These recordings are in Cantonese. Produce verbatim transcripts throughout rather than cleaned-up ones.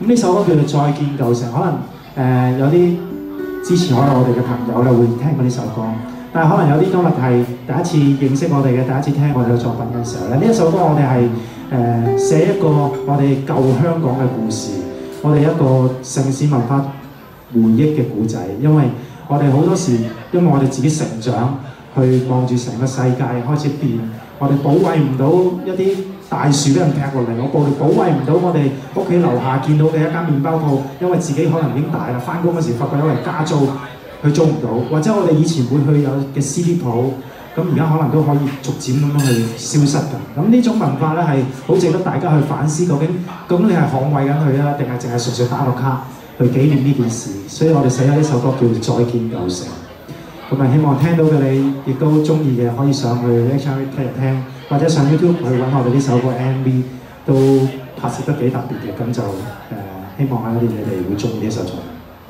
咁呢首歌叫做《再見舊城》，可能誒、呃、有啲之前可能我哋嘅朋友咧會聽過呢首歌，但係可能有啲今日係第一次認識我哋嘅，第一次聽我哋嘅作品嘅時候咧，呢一首歌我哋係誒寫一個我哋舊香港嘅故事，我哋一個城市文化回憶嘅故仔，因為我哋好多時因為我哋自己成長，去望住成個世界開始變，我哋保衞唔到一啲大樹俾人劈落嚟，我保保衞唔到我哋屋企樓下見到嘅一間麵包鋪，因為自己可能已經大啦，翻工嗰時發覺因為加租佢租唔到，或者我哋以前會去有嘅 C D 鋪，咁而家可能都可以逐漸咁樣去消失㗎。咁呢種文化咧係好值得大家去反思，究竟究竟你係捍衞緊佢啊，定係淨係純粹打個卡去紀念呢件事？所以我哋寫咗呢首歌叫《再見舊城》。咁啊，希望聽到嘅你亦都中意嘅，可以上去 H R V 聽日聽，或者上 YouTube 去揾我哋呢首歌 M V， 都拍攝得幾特別嘅，咁就誒、呃、希望喺嗰啲你哋會中意呢首作品。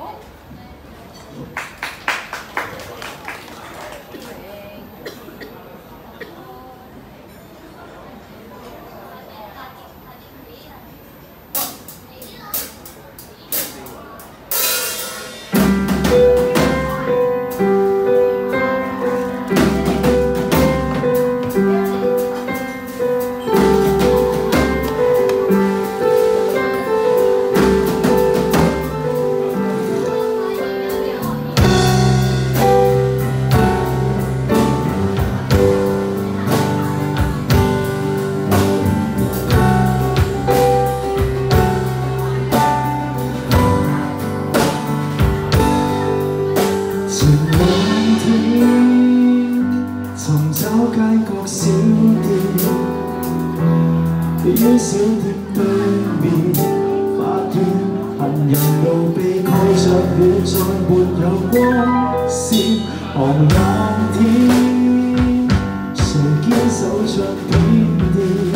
於小店對面，發現行人路被蓋着了，再沒有光線。寒冷天，誰堅守着點電？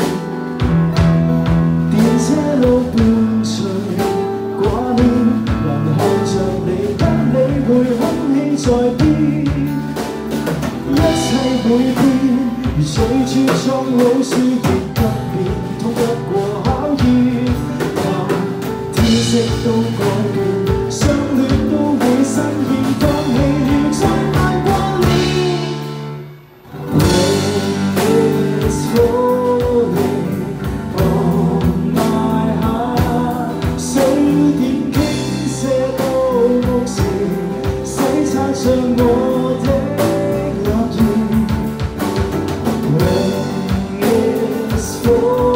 電車路伴隨掛念，人看着你，不理會空氣在變，一切會變，如隨處蒼老樹亦不變。通不過考驗，天色都改變，相戀都會實現，放棄了再難掛念。Rain is falling on my heart， 水點傾瀉到目前，洗刷着我的樂園。Rain is falling。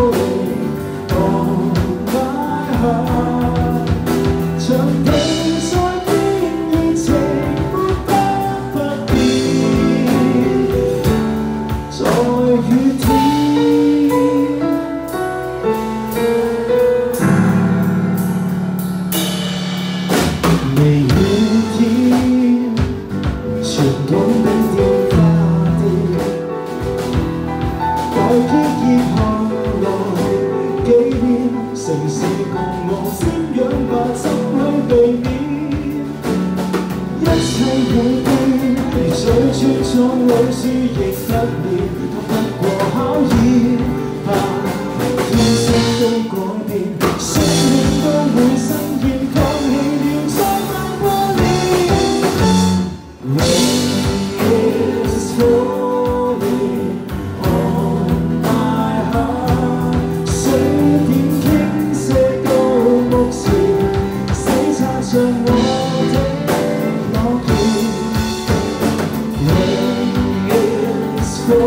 城市共我瞻仰吧，怎去避免？一切會變，如隨處蒼老樹亦不變，通不過考驗吧。天色都改變，相戀都會實現，放棄了再難掛念。Rain is falling on my heart， 水點傾瀉到目前，洗刷着我的樂園。Rain is falling。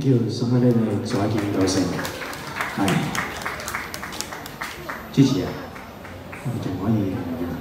票送俾你哋再見到成，係支持啊！我哋仲可以。